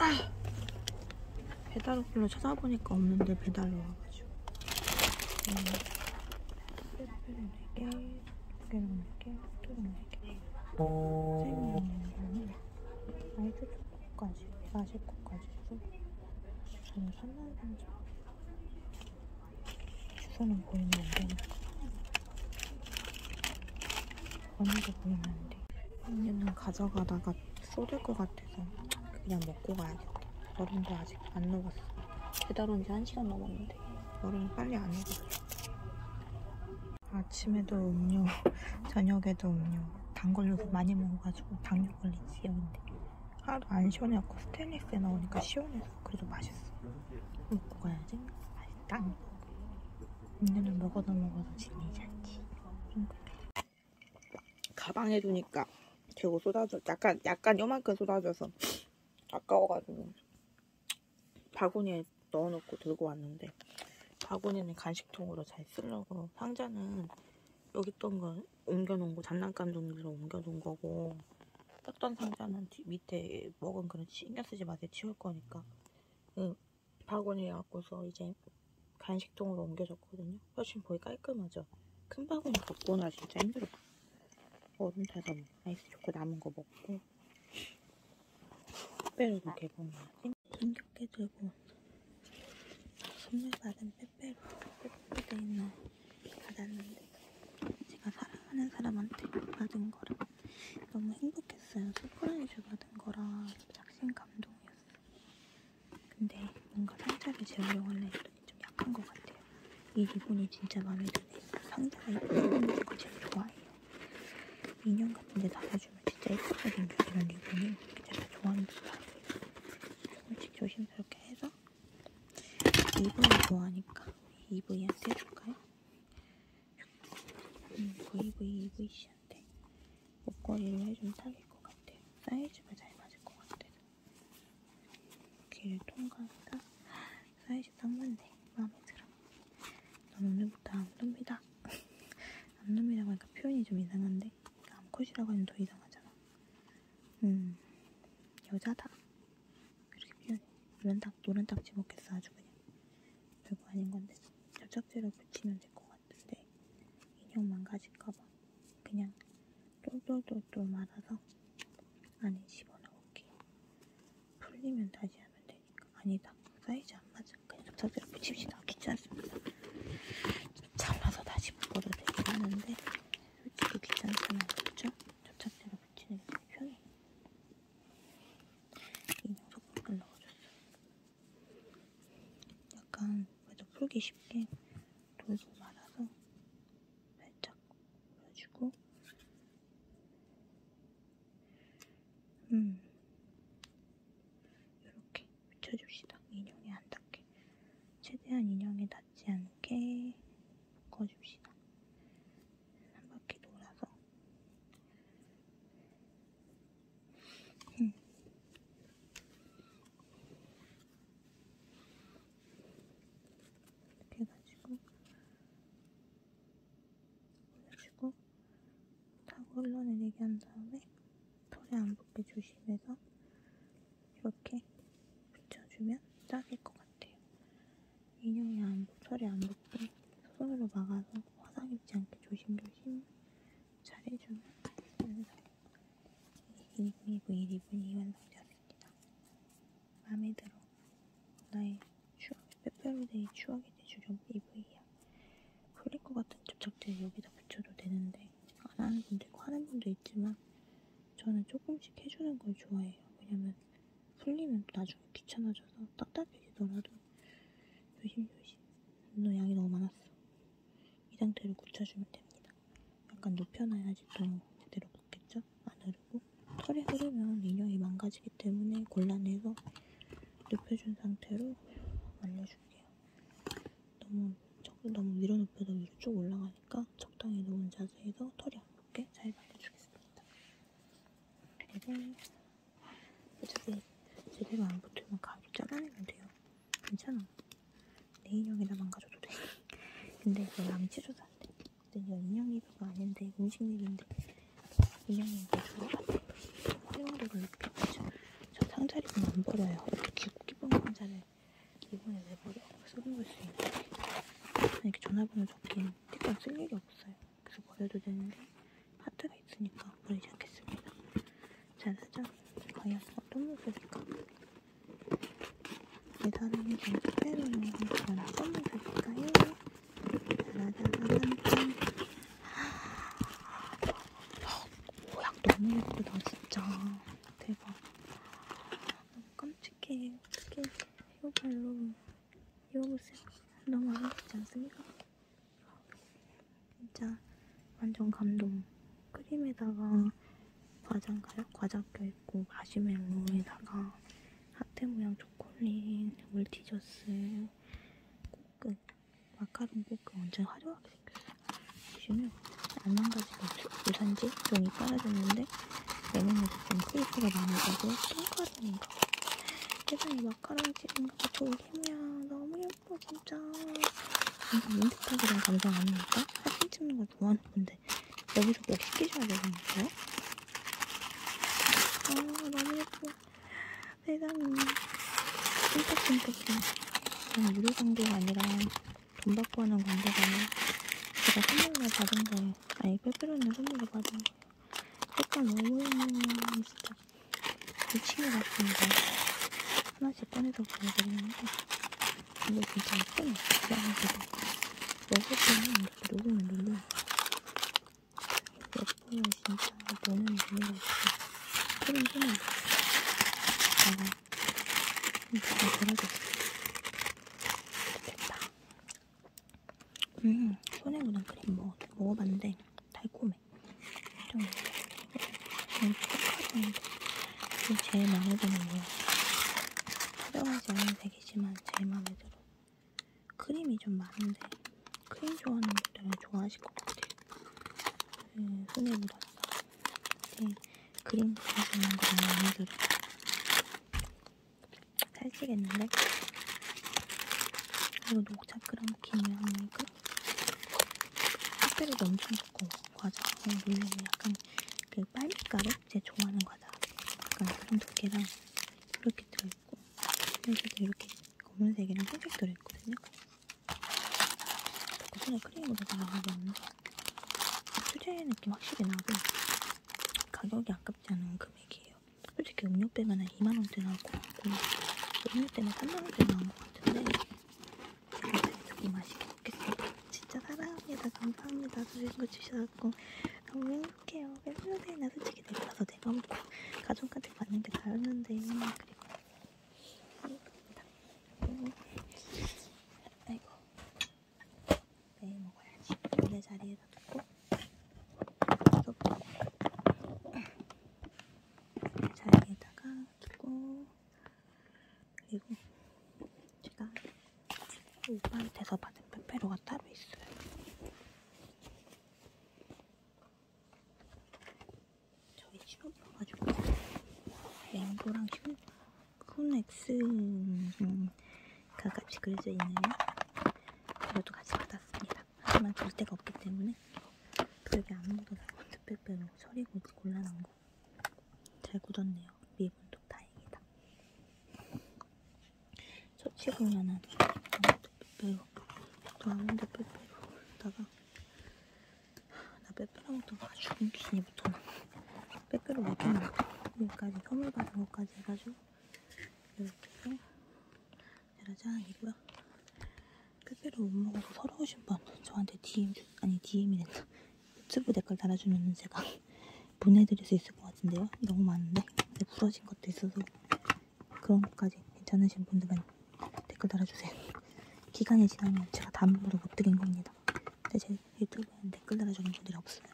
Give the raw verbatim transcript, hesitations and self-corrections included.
배달 어플로 찾아보니까 없는데 배달로 와가지고. 빼빼로 네 개, 두개로 네 개, 뚜루 네 개. 쌤이 있는 아이스 초코까지, 마시코까지 주고. 저는 산날 상자. 주소는 보이면 안 되니까. 번호도 보이면 안 돼. 언니는 가져가다가 쏟을 것 같아서 그냥 먹고 가야겠다. 얼음도 아직 안 녹았어. 배달 온 지 한 시간 넘었는데 얼음이 빨리 안 녹았어. 아침에도 음료, 저녁에도 음료. 단 걸려서 많이 먹어가지고 당뇨 걸린 지경인데 하나도 안 시원해갖고 스테인리스에 넣으니까 시원해서 그래도 맛있어. 먹고 가야지. 맛있다. 음료는 먹어도 먹어도 질리지 않지. 가방에 두니까 결국 쏟아져. 약간 약간 요만큼 쏟아져서 아까워가지고 바구니에 넣어놓고 들고 왔는데 바구니는 간식통으로 잘 쓰려고 상자는 여기 있던 거 옮겨놓은 거 장난감 종류로 옮겨놓은 거고 떴던 상자는 뒤, 밑에 먹은 그릇 신경 쓰지 마세요. 치울 거니까 그 바구니에 갖고서 이제 간식통으로 옮겨줬거든요. 훨씬 보기 깔끔하죠. 큰 바구니 갖고 오느라 진짜 힘들어. 얼음 타서 아이스 초코 남은 거 먹고 빼빼로도 개봉해야지. 힘겹게 들고 선물 받은 빼빼로 빼빼로돼 있는 받았는데 제가 사랑하는 사람한테 받은 거라 너무 행복했어요. 서프라이즈 받은 거라 작심 감동이었어. 근데 뭔가 상자를 재우려고 하려 했더니 좀 약한 것 같아요. 이 리본이 진짜 마음에 드네. 상자가 예쁜 거 제일 좋아해요. 인형 같은 데 달아주면 진짜 예쁘거든요. 이런 리본이 제가 좋아하는 스타일이에요. 조금씩 조심스럽게 해서 이브이 좋아하니까 이브이한테 해줄까요? 음, 브이브이 이브이씨한테 목걸이를 해주면 딱일 것 같아요. 사이즈가 잘 맞을 것 같아서. 길을 통과하다 사이즈 딱 맞네. 마음에 들어. 넌 오늘부터 암놈이다. 암놈이라고 하니까 표현이 좀 이상한데 암컷이라고 하면 더 이상하잖아. 음 여자다 그렇게 표현해. 노란 딱 노란 딱지 먹겠어. 아주 그냥 별거 아닌 건데 접착제로 붙이면 될 것 같은데 인형 망가질까봐 그냥 똘똘똘똘 말아서 안에 집어넣을게. 풀리면 다시 하면 되니까. 아니다, 사이즈 안 맞아. 그냥 접착제로 붙입시다. 귀찮습니다. 잘라서 다시 묶어도 되긴 하는데 솔직히 귀찮잖아요. 그쵸? 접착제로 붙이는 게 제일 편해. 인형 소품을 넣어줬어. 약간 그래도 풀기 쉽게 돌돌 말아서 살짝 올려주고 음 이렇게 붙여줍시다. 인형에 안 닿게. 최대한 인형에 닿지 않게 묶어줍시다. 한 바퀴 돌아서 음. 이렇게 해가지고 올려주고 타고 흘러내리게 한 다음에 털에 안 붙게 조심해서 이렇게 붙여주면 딱일 것 같아요. 인형이 안, 털이 안 붙게 손으로 막아서 화상 입지 않게 조심조심 잘 해주면 완성. 이브이 리본이 완성되었습니다. 마음에 들어. 나의 추억, 빼빼로데이 추억이 돼주려고 이브이야. 풀릴 것 같은 접착제 여기다 붙여도 되는데 안 하는 분도 있고 하는 분도 있지만 저는 조금씩 해주는 걸 좋아해요. 왜냐면 풀리면 또 나중에 귀찮아져서 딱딱해지더라도 조심조심. 너 양이 너무 많았어. 이 상태로 굳혀주면 됩니다. 약간 눕혀놔야지 또 제대로 굳겠죠? 안 흐르고. 털이 흐르면 인형이 망가지기 때문에 골라내서 눕혀준 상태로 말려줄게요. 너무 너무 위로 눕혀도 위로 쭉 올라가니까 적당히 놓은 자세에서 털이 안 붙게 잘 말려주겠습니다. 그리고 어차피 제대로 안 붙으면 가위로 잘라내면 돼요. 괜찮아. 내 인형이라 망가져도 돼. 근데 이거 양치줘도 안 돼. 근데 이거 인형 리뷰가 아닌데 음식 리뷰인데 인형 리뷰 좋아. 활용도를 높여가지고 저 상자 리뷰는 안 버려요. 전화번호 적힌 스티커 쓸 일이 없어요. 그래서 버려도 되는데 하트가 있으니까 버리지 않겠습니다. 짜자잔. 과연 어떤 모습일까? 내 사랑이 전 빼빼로는 과연 어떤 모습일까요? 짜자자잔. 모양 너무 예쁘다 진짜. 대박. 너무 깜찍해. 어떡해. 이거 봐 여러분. 이거 보세요. 너무 아름답지 않습니까? 진짜 완전 감동. 크림에다가 과자인가요? 과자 껴있고 마시멜로에다가 하트 모양 초콜릿, 물티저스, 꽃끝, 마카롱 꽃끝 완전 화려하게 생겼어요. 보시면 안 망가지고 유산지 종이 깔아줬는데 레몬에도 좀 크리스가 많아가지고 똥가루인가 봐. 세상에 마카롱 찌른가 봐. 졸림이야. 너무 예뻐 진짜. 진짜 민트색이랑 감성 아닙니까? 사진 찍는 걸 좋아하는 건데 여기서 꼭 시키셔야 되겠는데요? 아 너무 예뻐. 세상에 찐득찐득해. 저는 무료 광고가 아니라 돈 받고 하는 광고가 아니라 제가 선물로 받은 거예요. 아니 빼빼로는 선물로 받은 거예요. 색깔 너무 예뻐요. 진짜 미친 것 같습니다. 하나씩 꺼내서 보여드리는데 이거 진짜 예쁘네. 그래가지고 먹어보면 이렇게 녹으면 눌러. 예뻐요 진짜. 보는 재미가 있어. 크림 손에 다가 진짜 돌아줬어. 됐다. 음 손에 묻은 크림 먹어, 먹어봤는데 달콤해. 좀 좀 촉촉하던데 이게 제일 마음에 드는 거야. 화려하지 않은 색이지만 제일 마음에 들어. 크림이 좀 많은데 크림 좋아하는 분들은 좋아하실 것 같아요. 그 손에 묻었어. 네, 그림 그려주는 거 너무 마음에 들어. 살찌겠는데? 이거 녹차 크런키면 이거 색깔이 엄청 좋고 과자 물론 약간 그 빨미가루? 제 좋아하는 과자 약간 그런 두께랑 이렇게 들어있고 여기도 이렇게 검은색이랑 흰색 들어있거든요. 손에 크림으로 발라봤는데 수제 느낌 확실히 나고 가격이 아깝지 않은 금액이에요. 솔직히 음료 빼면 한 이만 원대 나올 것 같고 음료 때문에 삼만 원대 나온 것 같은데 제가 조금 맛있게 먹겠습니다. 진짜 사랑합니다. 감사합니다. 이런 거 주셔서 너무 행복해요. 빼빼로데이나 솔직히 내가 가서 내가 먹고 가족한테 받는 게 다였는데 그리고 행복합니다. 아이고 내일 먹어야지. 원래 자리에다 두고 자리에다가 두고 그리고 제가 오빠한테서 받은 빼빼로가 따로 있어요. 저희 친오빠가지고 맹고랑 쿤엑스 음, 가깝이 그려져 있는 이것도 같이 받았습니다. 하지만 줄 데가 없기 때문에 여기 안 묻어서 빼빼로 서리고 곤란한 거 잘 굳었네요. 미분도 다행이다. 처치곤란한 아몬드 빼빼로 또 아몬드 빼빼로다가 나 빼빼로 먹다가 죽은 귀신이 붙어나. 빼빼로 몇 개나 여기까지 선물 받은 것까지 해가지고 이렇게 해서 짜라짠이고요. 빼빼로 못 먹어서 서러우신 분 저한테 디엠 아니 디엠이 된다. 유튜브 댓글 달아주면 제가 보내드릴 수 있을 것 같은데요. 너무 많은데 근데 부러진 것도 있어서 그런 것까지 괜찮으신 분들은 댓글 달아주세요. 기간이 지나면 제가 다음으로 못 드린 겁니다. 근데 제 유튜브에는 댓글 달아주는 분들이 없어요.